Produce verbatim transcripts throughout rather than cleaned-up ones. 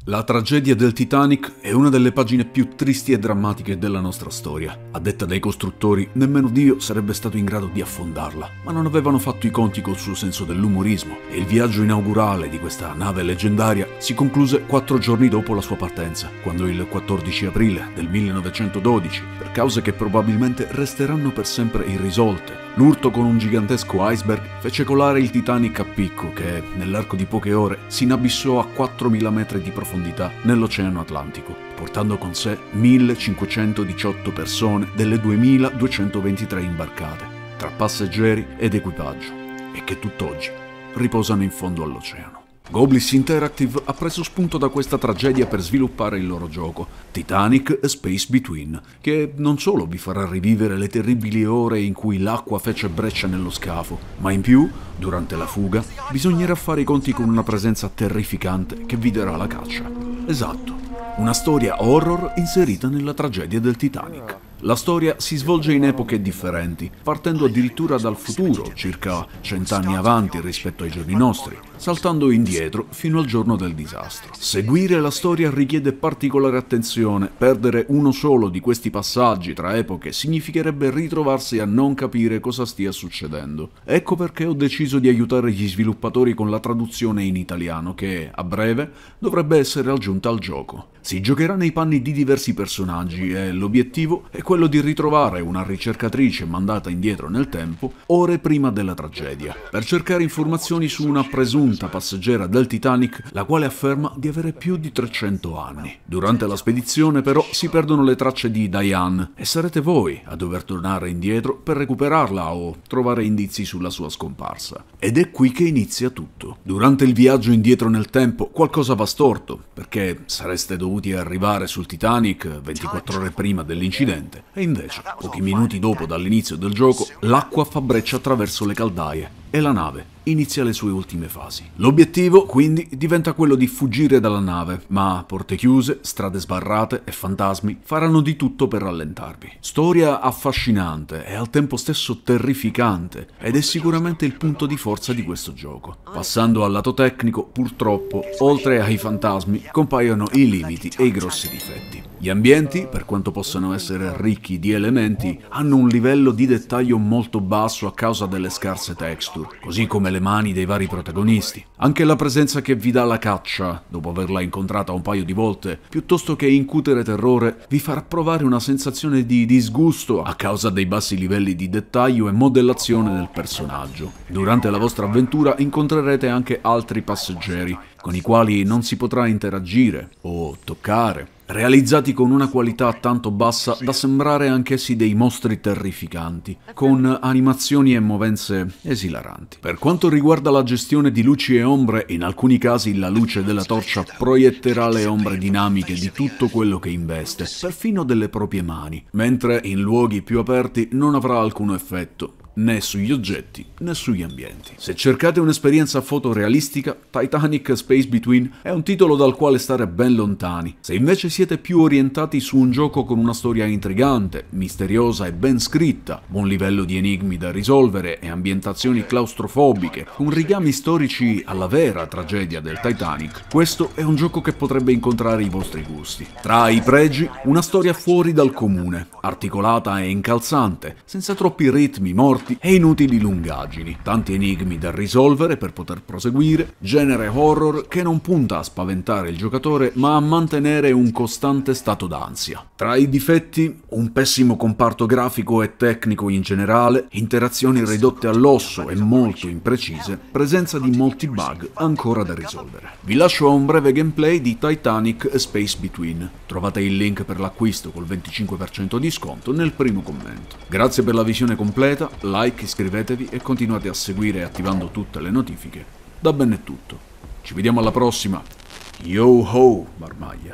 La tragedia del Titanic è una delle pagine più tristi e drammatiche della nostra storia. A detta dei costruttori, nemmeno Dio sarebbe stato in grado di affondarla, ma non avevano fatto i conti col suo senso dell'umorismo e il viaggio inaugurale di questa nave leggendaria si concluse quattro giorni dopo la sua partenza, quando il quattordici aprile del millenovecentododici, per cause che probabilmente resteranno per sempre irrisolte, l'urto con un gigantesco iceberg fece colare il Titanic a picco che, nell'arco di poche ore, si inabissò a quattromila metri di profondità nell'Oceano Atlantico, portando con sé millecinquecentodiciotto persone delle duemiladuecentoventitré imbarcate, tra passeggeri ed equipaggio, e che tutt'oggi riposano in fondo all'oceano. Goblis Interactive ha preso spunto da questa tragedia per sviluppare il loro gioco, Titanic: A Space Between, che non solo vi farà rivivere le terribili ore in cui l'acqua fece breccia nello scafo, ma in più, durante la fuga, bisognerà fare i conti con una presenza terrificante che vi darà la caccia. Esatto, una storia horror inserita nella tragedia del Titanic. La storia si svolge in epoche differenti, partendo addirittura dal futuro, circa cent'anni avanti rispetto ai giorni nostri, saltando indietro fino al giorno del disastro. Seguire la storia richiede particolare attenzione, perdere uno solo di questi passaggi tra epoche significherebbe ritrovarsi a non capire cosa stia succedendo. Ecco perché ho deciso di aiutare gli sviluppatori con la traduzione in italiano che, a breve, dovrebbe essere aggiunta al gioco. Si giocherà nei panni di diversi personaggi e l'obiettivo è quello di ritrovare una ricercatrice mandata indietro nel tempo ore prima della tragedia, per cercare informazioni su una presunta passeggera del Titanic, la quale afferma di avere più di trecento anni. Durante la spedizione però si perdono le tracce di Diane e sarete voi a dover tornare indietro per recuperarla o trovare indizi sulla sua scomparsa. Ed è qui che inizia tutto. Durante il viaggio indietro nel tempo qualcosa va storto, perché sareste dovuti arrivare sul Titanic ventiquattro ore prima dell'incidente. E invece, pochi minuti dopo dall'inizio del gioco, l'acqua fa breccia attraverso le caldaie e la nave inizia le sue ultime fasi. L'obiettivo, quindi, diventa quello di fuggire dalla nave, ma porte chiuse, strade sbarrate e fantasmi faranno di tutto per rallentarvi. Storia affascinante e al tempo stesso terrificante, ed è sicuramente il punto di forza di questo gioco. Passando al lato tecnico, purtroppo, oltre ai fantasmi, compaiono i limiti e i grossi difetti. Gli ambienti, per quanto possano essere ricchi di elementi, hanno un livello di dettaglio molto basso a causa delle scarse texture, così come le mani dei vari protagonisti. Anche la presenza che vi dà la caccia, dopo averla incontrata un paio di volte, piuttosto che incutere terrore, vi farà provare una sensazione di disgusto a causa dei bassi livelli di dettaglio e modellazione del personaggio. Durante la vostra avventura incontrerete anche altri passeggeri, con i quali non si potrà interagire o toccare, realizzati con una qualità tanto bassa da sembrare anch'essi dei mostri terrificanti, con animazioni e movenze esilaranti. Per quanto riguarda la gestione di luci e ombre, in alcuni casi la luce della torcia proietterà le ombre dinamiche di tutto quello che investe, perfino delle proprie mani, mentre in luoghi più aperti non avrà alcun effetto, né sugli oggetti né sugli ambienti. Se cercate un'esperienza fotorealistica, Titanic: A Space Between è un titolo dal quale stare ben lontani. Se invece siete più orientati su un gioco con una storia intrigante, misteriosa e ben scritta, buon livello di enigmi da risolvere e ambientazioni claustrofobiche, con rigami storici alla vera tragedia del Titanic, questo è un gioco che potrebbe incontrare i vostri gusti. Tra i pregi, una storia fuori dal comune, articolata e incalzante, senza troppi ritmi morti e inutili lungaggini, tanti enigmi da risolvere per poter proseguire, genere horror che non punta a spaventare il giocatore ma a mantenere un costante stato d'ansia. Tra i difetti, un pessimo comparto grafico e tecnico in generale, interazioni ridotte all'osso e molto imprecise, presenza di molti bug ancora da risolvere. Vi lascio a un breve gameplay di Titanic: A Space Between. Trovate il link per l'acquisto col venticinque per cento di sconto nel primo commento. Grazie per la visione completa, like, iscrivetevi e continuate a seguire attivando tutte le notifiche. Da Ben è tutto. Ci vediamo alla prossima. Yo ho, marmaglia.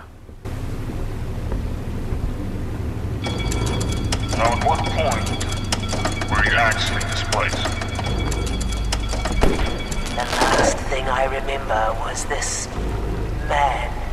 Now, at what point were you actually displaced? The last thing I remember was this man